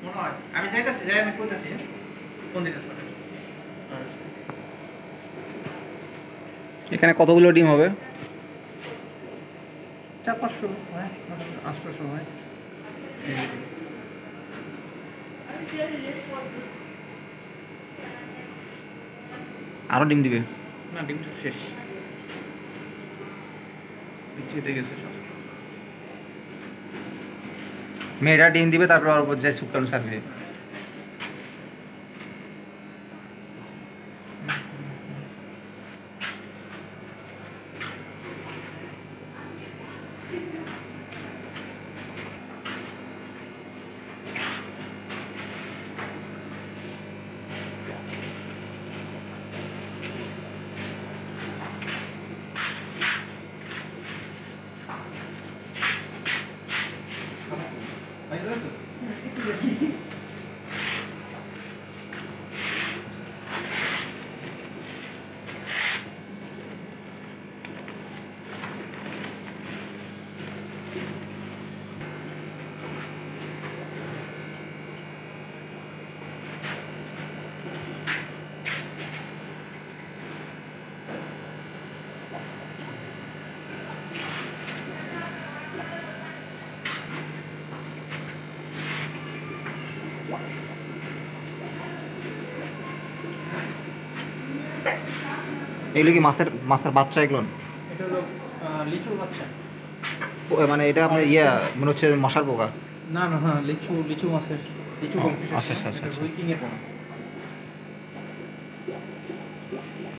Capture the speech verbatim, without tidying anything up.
মনে হয় আমি যাইতাছি যাই আমি কইতাছি কোন দিকে স্যার এখানে কতগুলো ডিম হবে? চার পাঁচশো হয় আটশোশো হয়। আরও ডিম দিবে? না ডিম তো শেষ বিচ্ছিতে গেছে সব। মেয়েরা ডিম দিবে তারপর ওর উপর যে শুক্রাণু থাকবে। এগুলো কি মাছের মাছের বাচ্চা? এগুলো এটা হলো লিচুর বাচ্চা। মানে এটা আপনার ইয়া মনে হচ্ছে মশার পোকা? না না হ্যাঁ লিচু লিচু মাছের লিচু ও, গোলফিশ। আচ্ছা আচ্ছা আচ্ছা। রুই কিং এর পোনা।